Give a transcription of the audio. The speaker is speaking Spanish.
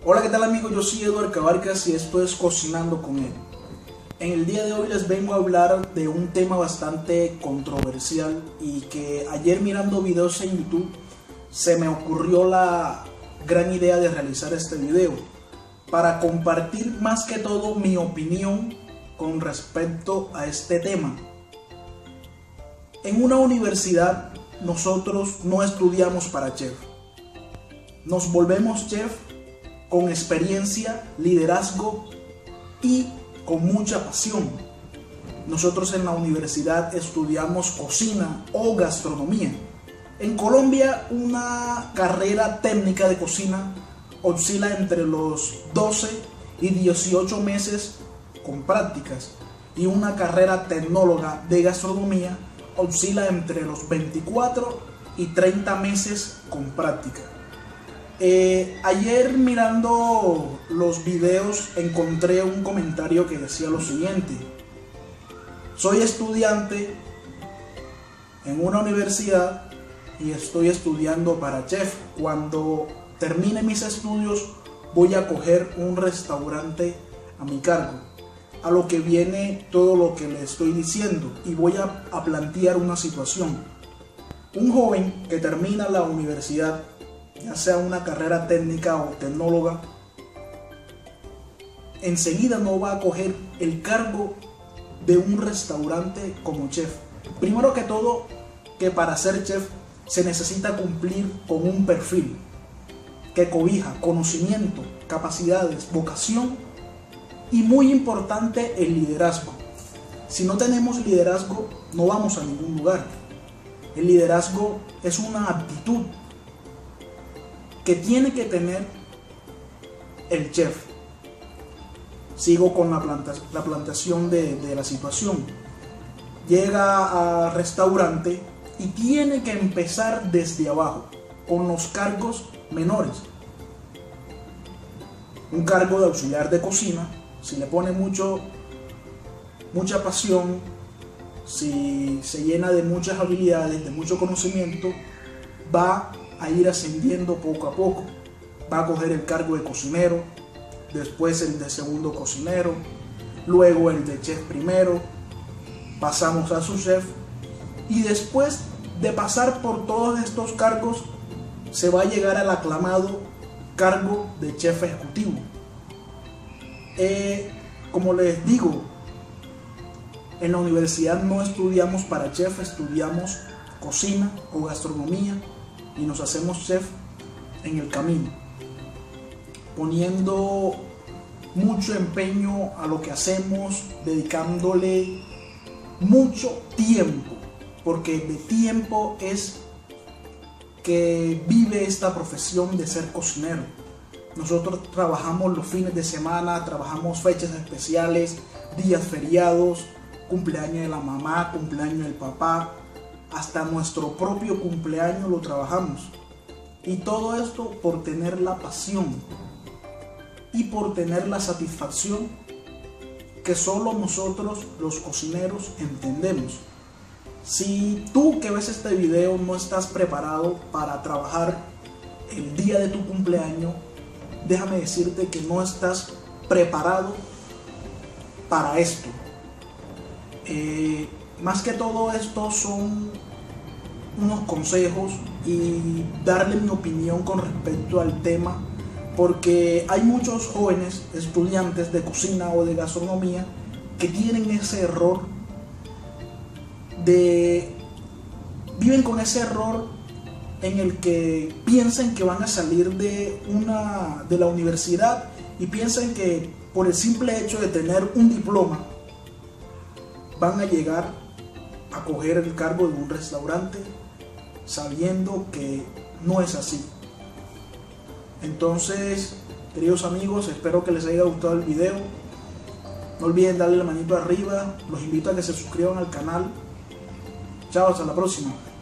Hola, ¿qué tal amigos? Yo soy Eduardo Cabarcas y esto es Cocinando con él. En el día de hoy les vengo a hablar de un tema bastante controversial y que ayer mirando videos en YouTube se me ocurrió la gran idea de realizar este video para compartir más que todo mi opinión con respecto a este tema. En una universidad nosotros no estudiamos para chef, nos volvemos chef con experiencia, liderazgo y con mucha pasión. Nosotros en la universidad estudiamos cocina o gastronomía. En Colombia una carrera técnica de cocina oscila entre los 12 y 18 meses con prácticas y una carrera tecnóloga de gastronomía oscila entre los 24 y 30 meses con práctica. Ayer mirando los videos encontré un comentario que decía lo siguiente: soy estudiante en una universidad y estoy estudiando para chef. Cuando termine mis estudios voy a coger un restaurante a mi cargo. A lo que viene todo lo que le estoy diciendo y voy a plantear una situación. Un joven que termina la universidad, ya sea una carrera técnica o tecnóloga, enseguida no va a coger el cargo de un restaurante como chef. Primero que todo, que para ser chef se necesita cumplir con un perfil que cobija conocimiento, capacidades, vocación y muy importante el liderazgo. Si no tenemos liderazgo no vamos a ningún lugar. El liderazgo es una aptitud que tiene que tener el chef. Sigo con la planteación de la situación. Llega al restaurante y tiene que empezar desde abajo, con los cargos menores. Un cargo de auxiliar de cocina, si le pone mucha pasión, si se llena de muchas habilidades, de mucho conocimiento, va a ir ascendiendo poco a poco. Va a coger el cargo de cocinero, después el de segundo cocinero, luego el de chef primero, pasamos a su chef y después de pasar por todos estos cargos se va a llegar al aclamado cargo de chef ejecutivo. Como les digo, en la universidad no estudiamos para chef, estudiamos cocina o gastronomía y nos hacemos chef en el camino, poniendo mucho empeño a lo que hacemos, dedicándole mucho tiempo, porque de tiempo es que vive esta profesión de ser cocinero. Nosotros trabajamos los fines de semana, trabajamos fechas especiales, días feriados, cumpleaños de la mamá, cumpleaños del papá, hasta nuestro propio cumpleaños lo trabajamos. Y todo esto por tener la pasión y por tener la satisfacción que solo nosotros los cocineros entendemos. Si tú que ves este video no estás preparado para trabajar el día de tu cumpleaños, déjame decirte que no estás preparado para esto. Más que todo esto son unos consejos y darle mi opinión con respecto al tema, porque hay muchos jóvenes estudiantes de cocina o de gastronomía que tienen ese error viven con ese error en el que piensan que van a salir de la universidad y piensan que por el simple hecho de tener un diploma van a llegar a coger el cargo de un restaurante, sabiendo que no es así. Entonces, queridos amigos, espero que les haya gustado el video. No olviden darle la manito arriba, los invito a que se suscriban al canal. Chao, hasta la próxima.